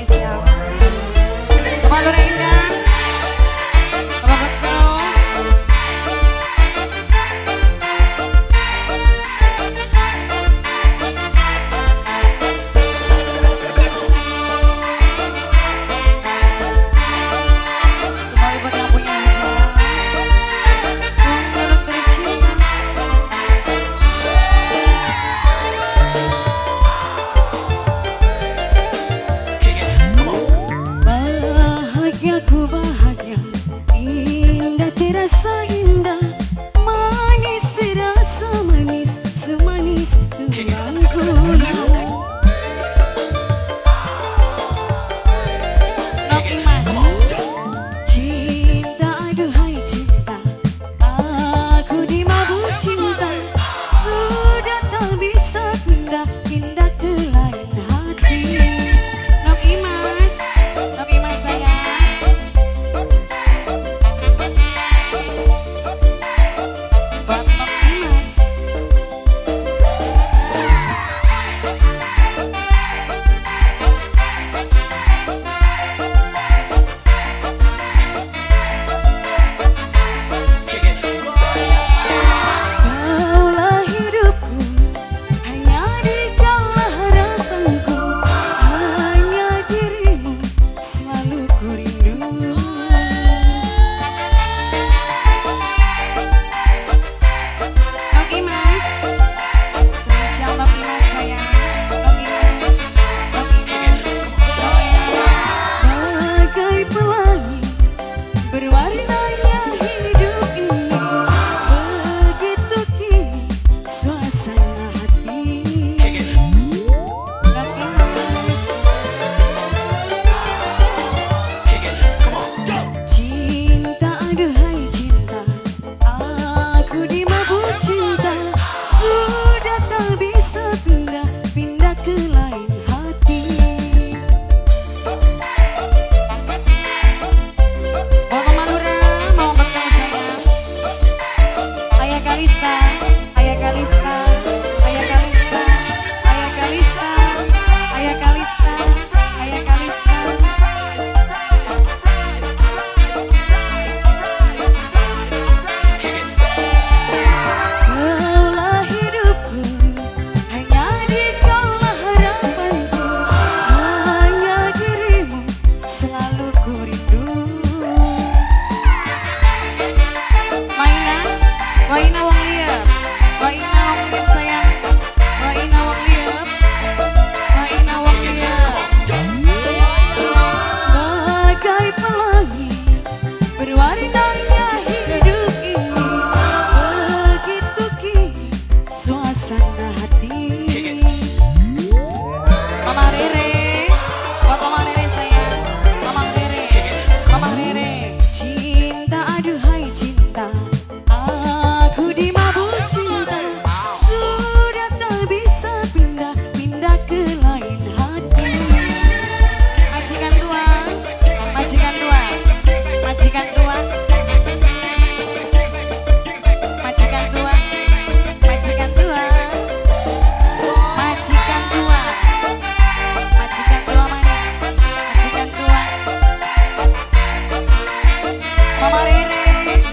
spesial. Malu Indah, Robert Kau. Kembali buat yang punya hajat, untuk tercinta. Bahagiaku bahagia, indah terasa indah, manis terasa manis, semanis tulang gula. Nok Imas, cinta aduhai cinta, aku dimabuk cinta, sudah tak bisa pindah pindah ke lain hati. Nok Imas, Nok Imas sayang. Buat Nok Imas. Kaulah hidupku, hanya diri kaulah harapanku, hanya dirimu selalu ku rindu. Nok Imas, spesial Nok Imas sayang. Nok Imas, Nok Imas, Nok Imas. Bagai pelangi berwarnanya hidup ini, begitu kini suasana hati. Nok Imas, cinta aduhai cinta, aku dimabuk cinta, sudah tak bisa pindah pindah ke lain hati. Foto Madura mau bertemu sayang. Ayah Kalista, Ayah Kalista, Ayah Kalista, Ayah Kalista, Ayah Kalista, Ayah Kalista. Kaulah hidupku, hanya di kaulah harapanku, hanya dirimu selalu ku rindu. Waina, Waina wong liep, Waina wong liep sayang, Waina wong liep, Waina wong liep. Bagai pelangi berwarnanya hidup ini, begitu kini suasana hati. Mama Rere, buat Mama Rere sayang, Mama Rere, Mama Rere. Cinta aduhai cinta, aku dimabuk cinta, sudah tak bisa pindah pindah ke lain hati. Majikan tua, majikan tua, majikan tua, majikan tua, majikan tua, majikan tua, majikan tua mana? Majikan tua, Mama Rere.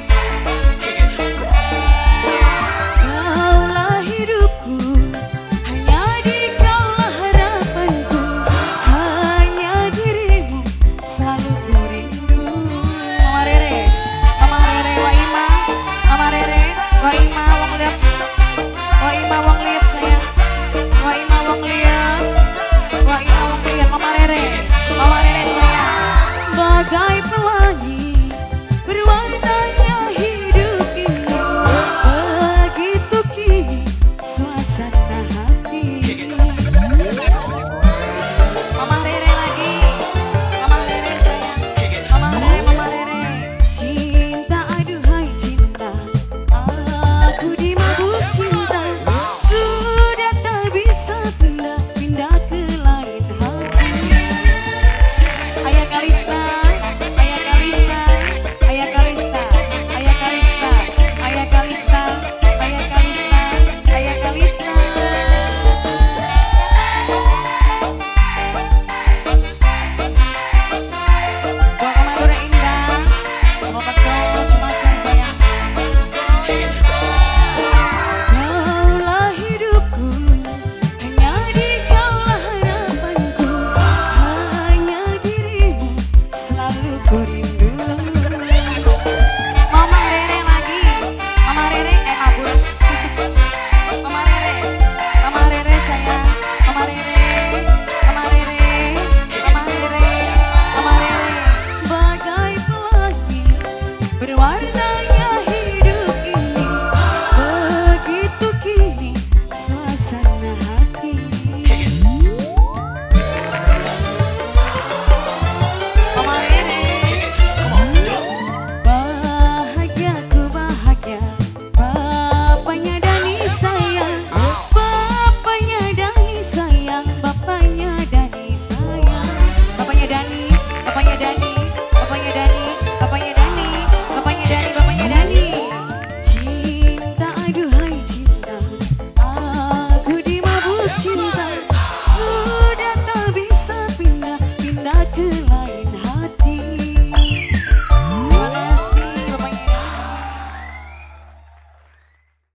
Kaulah hidupku, hanya di kaulah harapanku, hanya dirimu selalu ku rindu. Mama Rere, Mama Rere, Waima, Mama Rere, Waima wong liep, Waima wong liep sayang, Waima wong liep, Waima wong liep, Mama Rere sayang. Bagai pelangi